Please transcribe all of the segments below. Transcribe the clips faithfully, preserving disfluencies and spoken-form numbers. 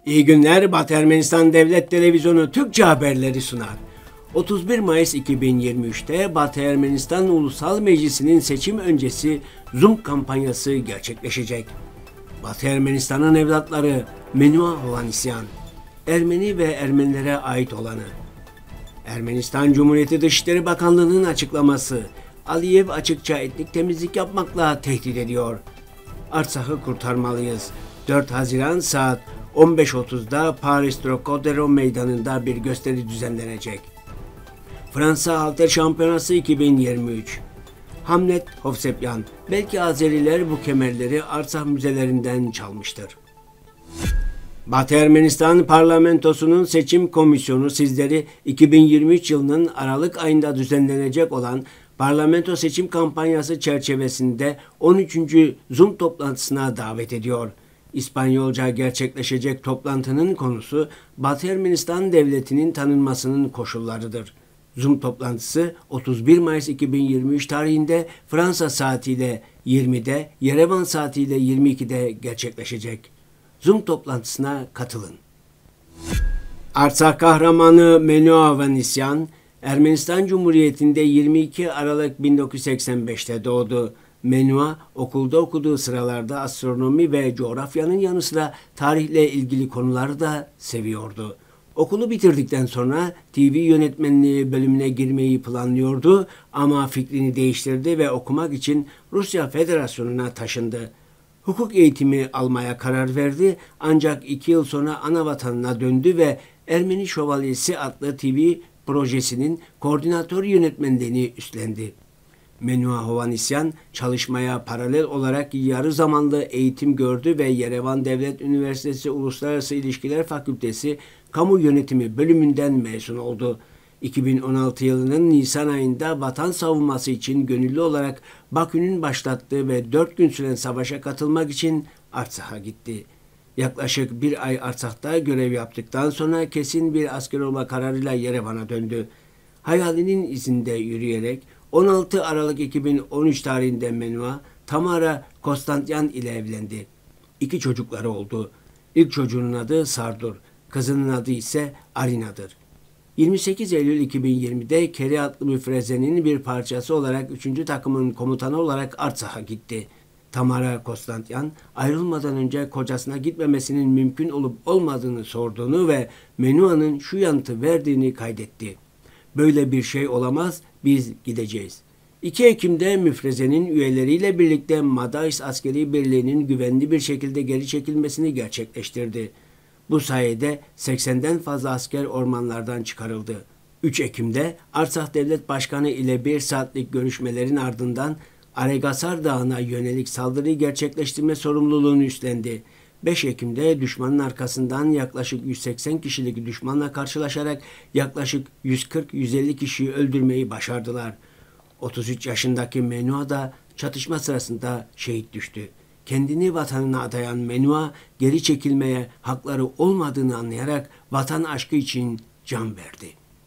İyi günler, Batı Ermenistan Devlet Televizyonu Türkçe haberleri sunar. otuz bir Mayıs iki bin yirmi üç'te Batı Ermenistan Ulusal Meclisi'nin seçim öncesi Zoom kampanyası gerçekleşecek. Batı Ermenistan'ın evlatları Menua Hovanesyan, Ermeni ve Ermenilere ait olanı. Ermenistan Cumhuriyeti Dışişleri Bakanlığı'nın açıklaması, Aliyev açıkça etnik temizlik yapmakla tehdit ediyor. Artsak'ı kurtarmalıyız. dört Haziran saat on beş otuz'da Paris Trocadero Meydanı'nda bir gösteri düzenlenecek. Fransa Halter Şampiyonası iki bin yirmi üç. Hamlet Hovsepyan, belki Azeriler bu kemerleri Artsak müzelerinden çalmıştır. Batı Ermenistan Parlamentosu'nun seçim komisyonu sizleri iki bin yirmi üç yılının Aralık ayında düzenlenecek olan parlamento seçim kampanyası çerçevesinde on üçüncü Zoom toplantısına davet ediyor. İspanyolca gerçekleşecek toplantının konusu Batı Ermenistan Devleti'nin tanınmasının koşullarıdır. Zoom toplantısı otuz bir Mayıs iki bin yirmi üç tarihinde Fransa saatiyle yirmi'de, Yerevan saatiyle yirmi iki'de gerçekleşecek. Zoom toplantısına katılın. Artsak kahramanı Menua Hovanesyan, Ermenistan Cumhuriyeti'nde yirmi iki Aralık bin dokuz yüz seksen beş'te doğdu. Menua, okulda okuduğu sıralarda astronomi ve coğrafyanın yanı sıra tarihle ilgili konuları da seviyordu. Okulu bitirdikten sonra T V yönetmenliği bölümüne girmeyi planlıyordu ama fikrini değiştirdi ve okumak için Rusya Federasyonu'na taşındı. Hukuk eğitimi almaya karar verdi ancak iki yıl sonra ana vatanına döndü ve Ermeni Şövalyesi adlı T V projesinin koordinatör yönetmenliğini üstlendi. Menua Hovanesyan çalışmaya paralel olarak yarı zamanlı eğitim gördü ve Yerevan Devlet Üniversitesi Uluslararası İlişkiler Fakültesi Kamu Yönetimi bölümünden mezun oldu. iki bin on altı yılının Nisan ayında vatan savunması için gönüllü olarak Bakü'nün başlattığı ve dört gün süren savaşa katılmak için Artsak'a gitti. Yaklaşık bir ay Artsak'ta görev yaptıktan sonra kesin bir asker olma kararıyla Yerevan'a döndü. Hayalinin izinde yürüyerek on altı Aralık iki bin on üç tarihinde Menua, Tamara Kostantyan ile evlendi. İki çocukları oldu. İlk çocuğunun adı Sardur, kızının adı ise Arina'dır. yirmi sekiz Eylül iki bin yirmi'de Keri adlı müfrezenin bir parçası olarak üçüncü takımın komutanı olarak Artsak'a gitti. Tamara Kostantyan ayrılmadan önce kocasına gitmemesinin mümkün olup olmadığını sorduğunu ve Menua'nın şu yanıtı verdiğini kaydetti. Böyle bir şey olamaz, biz gideceğiz. iki Ekim'de müfrezenin üyeleriyle birlikte Madais Askeri Birliği'nin güvenli bir şekilde geri çekilmesini gerçekleştirdi. Bu sayede seksenden fazla asker ormanlardan çıkarıldı. üç Ekim'de Artsak Devlet Başkanı ile bir saatlik görüşmelerin ardından Aregasar Dağı'na yönelik saldırıyı gerçekleştirme sorumluluğunu üstlendi. beş Ekim'de düşmanın arkasından yaklaşık yüz seksen kişilik düşmanla karşılaşarak yaklaşık yüz kırk yüz elli kişiyi öldürmeyi başardılar. otuz üç yaşındaki Menua da çatışma sırasında şehit düştü. Kendini vatanına adayan Menua, geri çekilmeye hakları olmadığını anlayarak vatan aşkı için can verdi.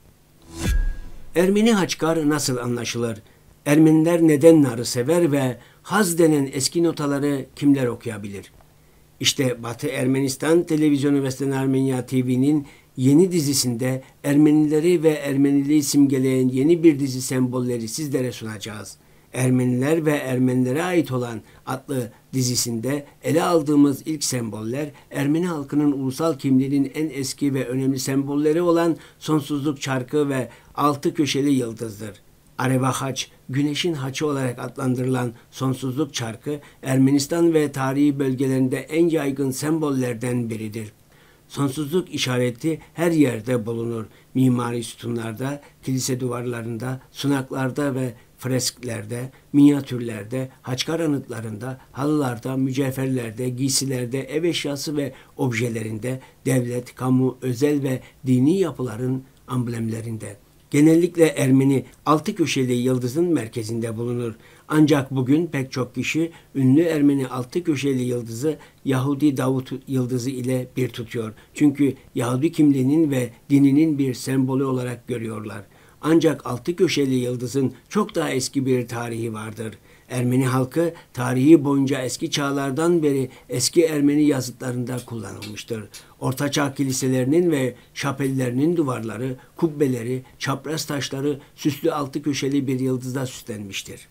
Ermeni Haçkar nasıl anlaşılır? Ermeniler neden narı sever ve haz denen eski notaları kimler okuyabilir? İşte Batı Ermenistan Televizyonu Western Armenia T V'nin yeni dizisinde Ermenileri ve Ermeniliği simgeleyen yeni bir dizi sembolleri sizlere sunacağız. Ermeniler ve Ermenilere ait olan adlı dizisinde ele aldığımız ilk semboller Ermeni halkının ulusal kimliğinin en eski ve önemli sembolleri olan sonsuzluk çarkı ve altı köşeli yıldızdır. Areva Haç, güneşin haçı olarak adlandırılan sonsuzluk çarkı Ermenistan ve tarihi bölgelerinde en yaygın sembollerden biridir. Sonsuzluk işareti her yerde bulunur. Mimari sütunlarda, kilise duvarlarında, sunaklarda ve fresklerde, minyatürlerde, Haçkar anıtlarında, halılarda, mücevherlerde, giysilerde, ev eşyası ve objelerinde, devlet, kamu, özel ve dini yapıların amblemlerinde. Genellikle Ermeni altı köşeli yıldızın merkezinde bulunur. Ancak bugün pek çok kişi ünlü Ermeni altı köşeli yıldızı Yahudi Davut yıldızı ile bir tutuyor. Çünkü Yahudi kimliğinin ve dininin bir sembolü olarak görüyorlar. Ancak altı köşeli yıldızın çok daha eski bir tarihi vardır. Ermeni halkı tarihi boyunca eski çağlardan beri eski Ermeni yazıtlarında kullanılmıştır. Ortaçağ kiliselerinin ve şapellerinin duvarları, kubbeleri, çapraz taşları süslü altı köşeli bir yıldızla süslenmiştir.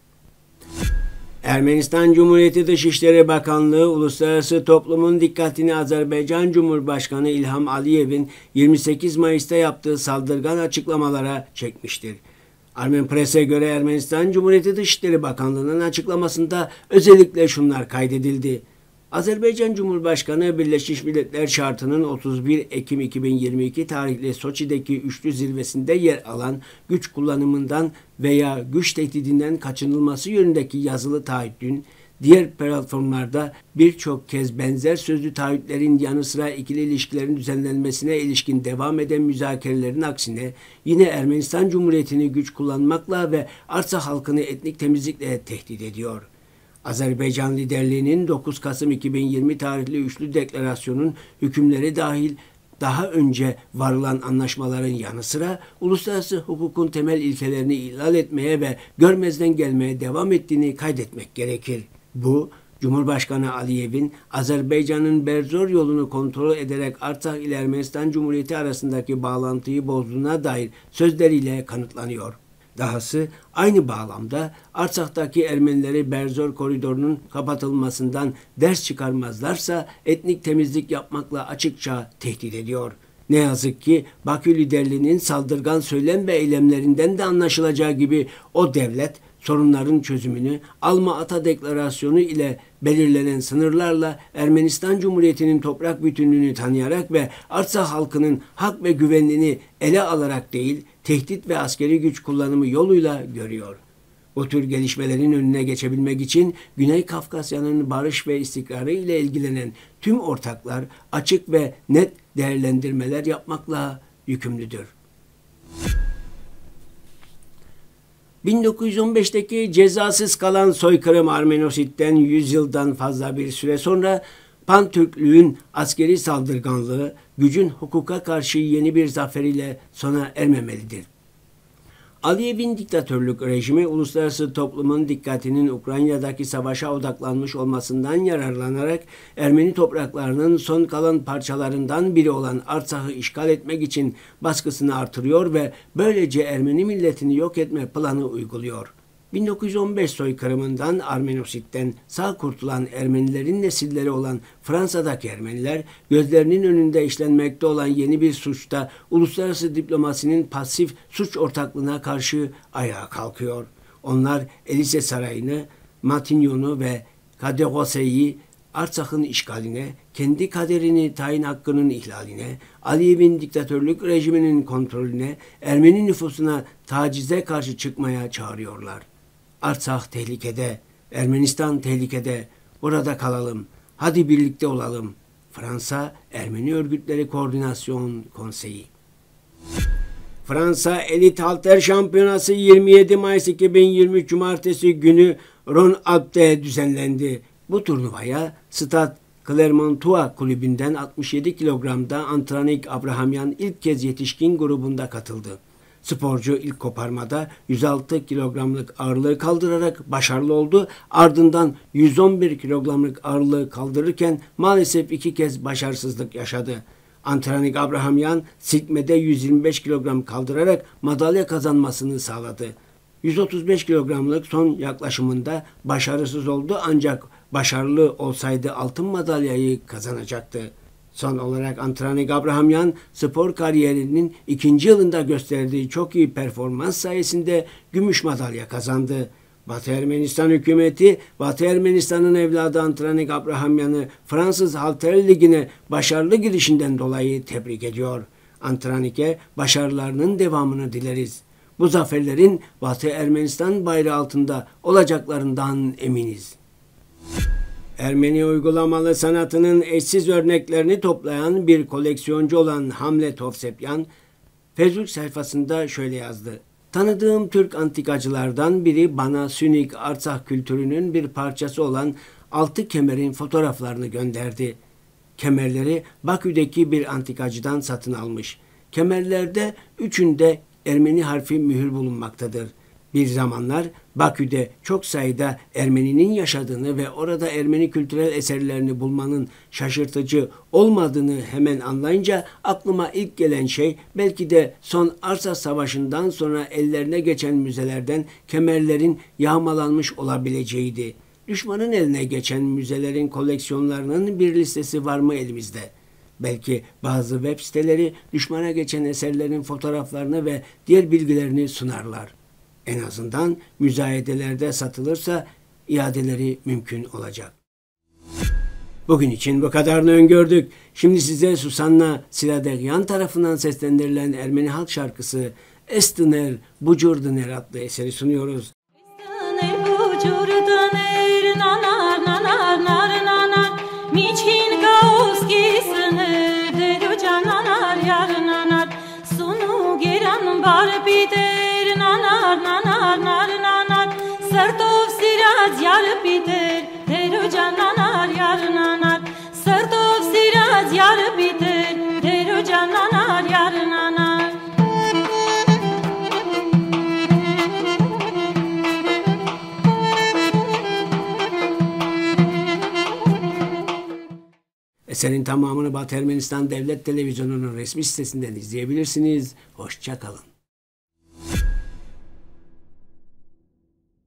Ermenistan Cumhuriyeti Dışişleri Bakanlığı uluslararası toplumun dikkatini Azerbaycan Cumhurbaşkanı İlham Aliyev'in yirmi sekiz Mayıs'ta yaptığı saldırgan açıklamalara çekmiştir. Armen Press'e göre Ermenistan Cumhuriyeti Dışişleri Bakanlığı'nın açıklamasında özellikle şunlar kaydedildi. Azerbaycan Cumhurbaşkanı Birleşmiş Milletler Şartı'nın otuz bir Ekim iki bin yirmi iki tarihli Soçi'deki üçlü zirvesinde yer alan güç kullanımından veya güç tehdidinden kaçınılması yönündeki yazılı taahhüdün, diğer platformlarda birçok kez benzer sözlü taahhütlerin yanı sıra ikili ilişkilerin düzenlenmesine ilişkin devam eden müzakerelerin aksine yine Ermenistan Cumhuriyeti'ni güç kullanmakla ve Artsakh halkını etnik temizlikle tehdit ediyor. Azerbaycan liderliğinin dokuz Kasım iki bin yirmi tarihli üçlü deklarasyonun hükümleri dahil daha önce varılan anlaşmaların yanı sıra uluslararası hukukun temel ilkelerini ihlal etmeye ve görmezden gelmeye devam ettiğini kaydetmek gerekir. Bu, Cumhurbaşkanı Aliyev'in Azerbaycan'ın Berzor yolunu kontrol ederek Artsakh ile Ermenistan Cumhuriyeti arasındaki bağlantıyı bozduğuna dair sözleriyle kanıtlanıyor. Dahası aynı bağlamda Artsakh'taki Ermenileri Berzor koridorunun kapatılmasından ders çıkarmazlarsa etnik temizlik yapmakla açıkça tehdit ediyor. Ne yazık ki Bakü liderliğinin saldırgan söylem ve eylemlerinden de anlaşılacağı gibi o devlet sorunların çözümünü Alma-Ata Deklarasyonu ile belirlenen sınırlarla Ermenistan Cumhuriyeti'nin toprak bütünlüğünü tanıyarak ve Artsakh halkının hak ve güvenliğini ele alarak değil, tehdit ve askeri güç kullanımı yoluyla görüyor. Bu tür gelişmelerin önüne geçebilmek için Güney Kafkasya'nın barış ve istikrarı ile ilgilenen tüm ortaklar açık ve net değerlendirmeler yapmakla yükümlüdür. bin dokuz yüz on beşteki cezasız kalan soykırım Armenosit'ten yüz yıldan fazla bir süre sonra Pantürklüğün askeri saldırganlığı gücün hukuka karşı yeni bir zaferiyle sona ermemelidir. Aliyev'in diktatörlük rejimi uluslararası toplumun dikkatinin Ukrayna'daki savaşa odaklanmış olmasından yararlanarak Ermeni topraklarının son kalan parçalarından biri olan Artsakh'ı işgal etmek için baskısını artırıyor ve böylece Ermeni milletini yok etme planı uyguluyor. bin dokuz yüz on beş soykırımından Armenosit'ten sağ kurtulan Ermenilerin nesilleri olan Fransa'daki Ermeniler gözlerinin önünde işlenmekte olan yeni bir suçta uluslararası diplomasinin pasif suç ortaklığına karşı ayağa kalkıyor. Onlar Elise Sarayı'nı, Matinyon'u ve Kaderose'yi Artsakh'ın işgaline, kendi kaderini tayin hakkının ihlaline, Aliyev'in diktatörlük rejiminin kontrolüne, Ermeni nüfusuna tacize karşı çıkmaya çağırıyorlar. Artsakh tehlikede, Ermenistan tehlikede, burada kalalım, hadi birlikte olalım. Fransa Ermeni Örgütleri Koordinasyon Konseyi. Fransa Elit Halter Şampiyonası yirmi yedi Mayıs iki bin yirmi üç Cumartesi günü Rhône-Alp'te düzenlendi. Bu turnuvaya Stade Clermontois kulübünden altmış yedi kilogramda Antranik Abrahamyan ilk kez yetişkin grubunda katıldı. Sporcu ilk koparmada yüz altı kilogramlık ağırlığı kaldırarak başarılı oldu. Ardından yüz on bir kilogramlık ağırlığı kaldırırken maalesef iki kez başarısızlık yaşadı. Antranik Abrahamyan silkmede yüz yirmi beş kilogram kaldırarak madalya kazanmasını sağladı. yüz otuz beş kilogramlık son yaklaşımında başarısız oldu ancak başarılı olsaydı altın madalyayı kazanacaktı. Son olarak Antranik Abrahamyan spor kariyerinin ikinci yılında gösterdiği çok iyi performans sayesinde gümüş madalya kazandı. Batı Ermenistan hükümeti, Batı Ermenistan'ın evladı Antranik Abrahamyan'ı Fransız Halter Ligi'ne başarılı girişinden dolayı tebrik ediyor. Antranik'e başarılarının devamını dileriz. Bu zaferlerin Batı Ermenistan bayrağı altında olacaklarından eminiz. Ermeni uygulamalı sanatının eşsiz örneklerini toplayan bir koleksiyoncu olan Hamlet Hovsepyan, Facebook sayfasında şöyle yazdı. Tanıdığım Türk antikacılardan biri bana Sünik Artsakh kültürünün bir parçası olan altı kemerin fotoğraflarını gönderdi. Kemerleri Bakü'deki bir antikacıdan satın almış. Kemerlerde üçünde Ermeni harfi mühür bulunmaktadır. Bir zamanlar Bakü'de çok sayıda Ermeninin yaşadığını ve orada Ermeni kültürel eserlerini bulmanın şaşırtıcı olmadığını hemen anlayınca aklıma ilk gelen şey belki de son Arsa Savaşı'ndan sonra ellerine geçen müzelerden kemerlerin yağmalanmış olabileceğiydi. Düşmanın eline geçen müzelerin koleksiyonlarının bir listesi var mı elimizde? Belki bazı web siteleri düşmana geçen eserlerin fotoğraflarını ve diğer bilgilerini sunarlar. En azından müzayedelerde satılırsa iadeleri mümkün olacak. Bugün için bu kadarını öngördük. Şimdi size Susanna Siladegyan tarafından seslendirilen Ermeni halk şarkısı Estiner Bucurdiner adlı eseri sunuyoruz. Estiner Bucurdiner nanar nanar nar nanar Miçin gauski sınır deruca nanar yar nanar Sunu geran bar bider nanar nanar nar nanar Sırtov siraz yar bider deruca nanar yar nanar Sırtov siraz yar bider deruca nanar yar nanar Eserin tamamını Batı Ermenistan Devlet Televizyonu'nun resmi sitesinden izleyebilirsiniz. Hoşça kalın.